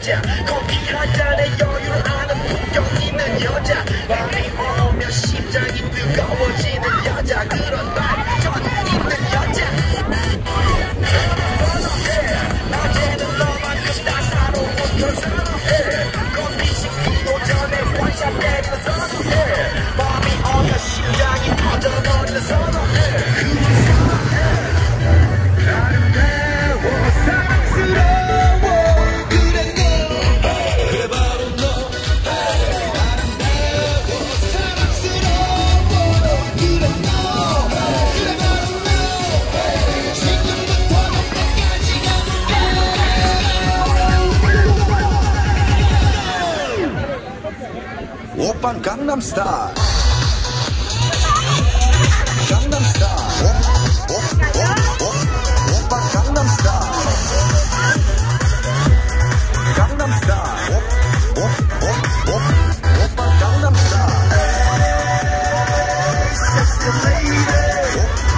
여자 커피 한 잔에 여유를 아는 품격 있는 여자 밤이 오면 심장이 뜨거워지는 여자 그런 반전 있는 여자 선어해 낮에는 너만큼 따사로운 걸 선어해 커피 식기도 전에 원샷 때려 선어해 밤이 오면 심장이 터져버리는 선어해 그만 선어해 아름다워 사랑스러워 그래 너 그래 바로 너 아름다워 사랑스러워 그래 너 그래 바로 너 지금부터 너까지 가볼까 오빤 강남스타일 강남스타일 오빤 강남스타일 강남스타일 오빤 강남스타일 섹시 레이디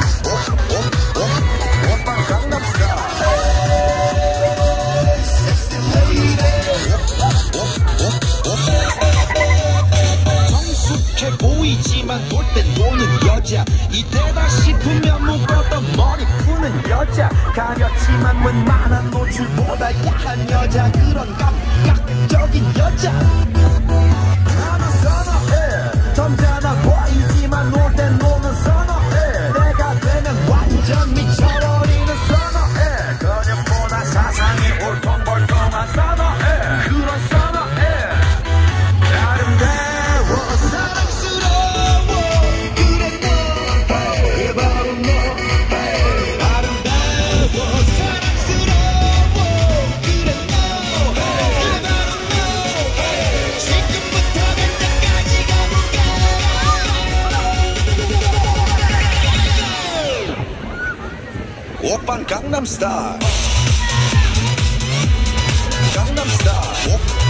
오빤 강남스타일 섹시 레이디 성숙해 보이지만 놀 땐 노는 여자 이때다 싶으면 묶었던 머리 푸는 여자 가렸지만 웬만한 노출보다 야한 여자 그런 감각적인 여자 나는 선어해 점잖아 보이지만 놀 땐 노는 선어해 내가 되면 완전 미쳐버리는 선어해 그녀보다 사상이 울퉁불퉁한 선어해 그런 선어해 아름다워 사랑스러워 그래 너 그래 바로 너 아름다워 사랑스러워 그래 너 그래 바로 너 지금부터 갈 때까지 가볼까 오빤 강남스타일 강남스타일